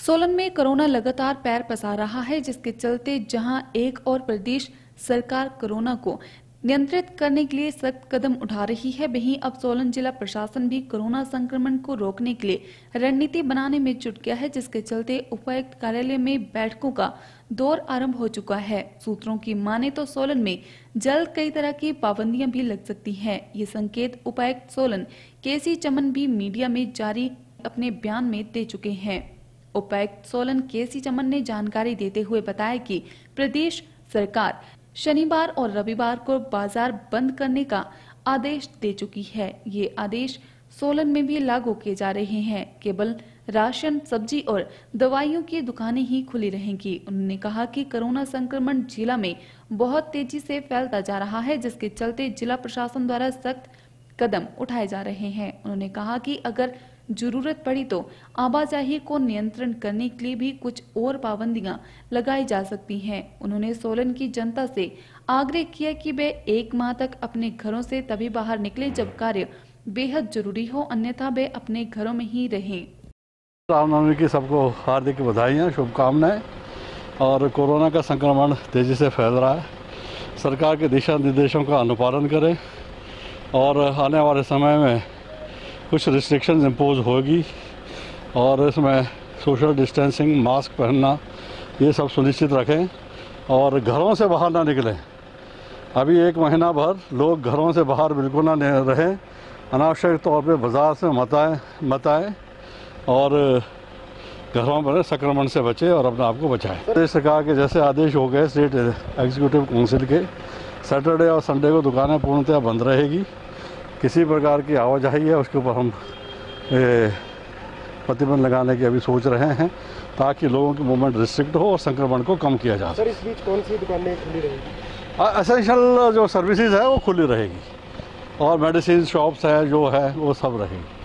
सोलन में कोरोना लगातार पैर पसार रहा है, जिसके चलते जहां एक और प्रदेश सरकार कोरोना को नियंत्रित करने के लिए सख्त कदम उठा रही है, वहीं अब सोलन जिला प्रशासन भी कोरोना संक्रमण को रोकने के लिए रणनीति बनाने में जुट गया है, जिसके चलते उपायुक्त कार्यालय में बैठकों का दौर आरंभ हो चुका है। सूत्रों की माने तो सोलन में जल्द कई तरह की पाबंदियां भी लग सकती हैं। ये संकेत उपायुक्त सोलन केसी चमन भी मीडिया में जारी अपने बयान में दे चुके हैं। उपायुक्त सोलन केसी चमन ने जानकारी देते हुए बताया कि प्रदेश सरकार शनिवार और रविवार को बाजार बंद करने का आदेश दे चुकी है। ये आदेश सोलन में भी लागू किए जा रहे हैं। केवल राशन, सब्जी और दवाइयों की दुकानें ही खुली रहेंगी। उन्होंने कहा कि कोरोना संक्रमण जिला में बहुत तेजी से फैलता जा रहा है, जिसके चलते जिला प्रशासन द्वारा सख्त कदम उठाए जा रहे हैं। उन्होंने कहा कि अगर जरूरत पड़ी तो आवाजाही को नियंत्रण करने के लिए भी कुछ और पाबंदियां लगाई जा सकती हैं। उन्होंने सोलन की जनता से आग्रह किया कि वे 1 माह तक अपने घरों से तभी बाहर निकले जब कार्य बेहद जरूरी हो, अन्यथा वे अपने घरों में ही रहें। रामनवमी की सबको हार्दिक बधाइयाँ, शुभकामनाएं। और कोरोना का संक्रमण तेजी से फैल रहा है। सरकार के दिशा निर्देशों का अनुपालन करें और आने वाले समय में कुछ रिस्ट्रिक्शंस इम्पोज होगी और इसमें सोशल डिस्टेंसिंग, मास्क पहनना, ये सब सुनिश्चित रखें और घरों से बाहर ना निकलें। अभी 1 महीना भर लोग घरों से बाहर बिल्कुल ना रहें। अनावश्यक तौर पे बाज़ार से मत आएं और घरों पर संक्रमण से बचें और अपने आप को बचाएं। प्रदेश सरकार के जैसे आदेश हो गए स्टेट एग्जीक्यूटिव काउंसिल के, सैटरडे और संडे को दुकानें पूर्णतः बंद रहेगी। किसी प्रकार की आवाजाही है उसके ऊपर हम प्रतिबंध लगाने की अभी सोच रहे हैं, ताकि लोगों की मूवमेंट रिस्ट्रिक्ट हो और संक्रमण को कम किया जा सके। सर, इस बीच कौन सी दुकानें खुली रहेगी? एसेंशियल जो सर्विसेज है वो खुली रहेगी और मेडिसिन शॉप्स है जो है वो सब रहेगी।